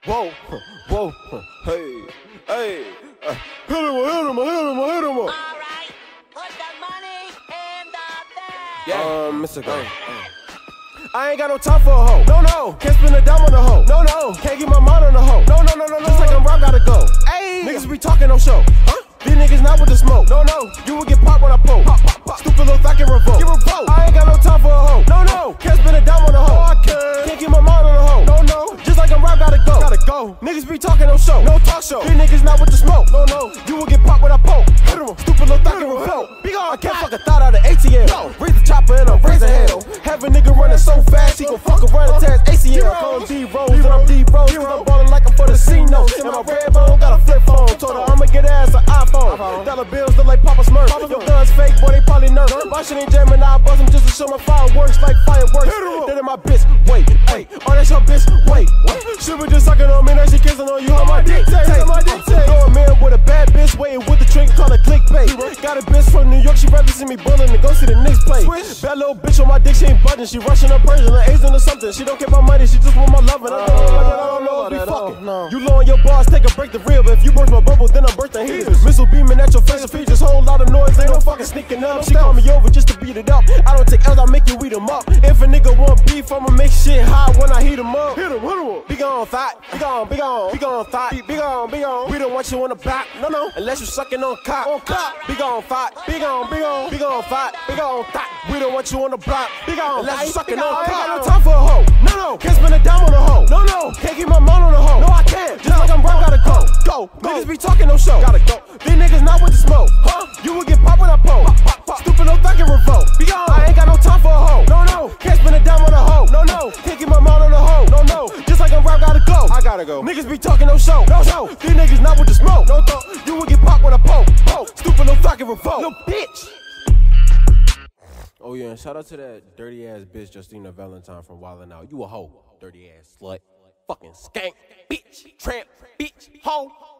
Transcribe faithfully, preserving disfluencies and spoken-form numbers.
Whoa, whoa, hey, hey, uh, hit him, hit him, hit him, hit him. All right, put the money in the bag. Yeah, um, Mister Go. I ain't got no time for a hoe. No, no. Can't spend a dime on a hoe. No, no. Can't get my mind on a hoe. No, no, no, no, no. Just like I'm rock, gotta go. Ayy. Niggas be talking no show. Huh? These niggas not with the smoke. No, no. You will get popped when I poke. Pop, pop, pop. Stupid little thot can revolt. Get revoked. I ain't got no time for a hoe. No, no. Can't spend a dime on a hoe. Oh, I can. Can't get my mind on a hoe. No, no. Just like I'm rock, gotta go. Gotta go. Niggas be talking no show. No talk show. These niggas not with the smoke. No, no. You will get popped when I poke. Hit 'em. Stupid little thot can revolt. Big on. I can't fuck a thought out of A T M. No. Raise the chopper and I'm raising hell. Have a nigga running so fast he gon' fuck around and tear his A C L. Call him D-Rose and I'm D-Rose. Cause I'm ballin' like I'm for the C-Note. And my red bone got a flip phone. Told her I'ma get her ass an iPhone. Dollar bills look like Papa Smurf. Your guns fake, boy, they probably nerf. My shit ain't jamming, I buzz them just to show my fireworks like fireworks. Then in my bitch, wait, wait. Oh, that's your bitch, wait, wait. She be just sucking on me, now she kissing on you on my dick. Take my dick, take. Go a man with a bad bitch, waiting with the drink, call it clickbait. Got a bitch from New York, she rather see me ballin' than go see the Knicks play. Bad little bitch on my dick, she ain't budging. She rushing her Persian, her Asian or something. She don't care about money, she just want my lovin'. I don't know, I don't know if we fucking. No. You low on your bars, take a break the real. But if you burst my bubble, then I'm bursting heaters. Missile beaming at your facial features, whole lot of noise, ain't no fucking sneaking up. She call me over just to beat it up. I don't take L's, I make you eat them up. If a nigga want beef, I'ma make shit hot when I heat him up. Hit him, hit him. Big on thot, big on, big on, big on thot, big on, big on. We don't want you on the back, no, no, unless you sucking on cock, on cock. Big on thot, big on, big on, big on thot, big on thot. We don't want you on the block, big on, unless you sucking on cock. I ain't got no time for a hoe, no, no. Can't spend a dime on a hoe, no, no. Can't get my mind on a hoe, no, I can't. Just like I'm broke, gotta go, go. Niggas be talking no show, gotta go. These niggas not with the smoke, huh? You will get popped when I poke. Pop, pop, pop. Stupid little thot can revolt. Be gone. I ain't got no time for a hoe, no, no. Can't spend a dime on a hoe, no, no. Can't get my mind on a hoe, no, no. Just like I'm rap, gotta go. I gotta go. Niggas be talking no show, no show. These niggas not with the smoke, no thought. You will get popped when I poke, poke. Stupid little thot can revolt. No bitch. Oh yeah, and shout out to that dirty ass bitch Justina Valentine from Wildin' Out. You a hoe, dirty ass slut, fucking skank, bitch, tramp, bitch, hoe.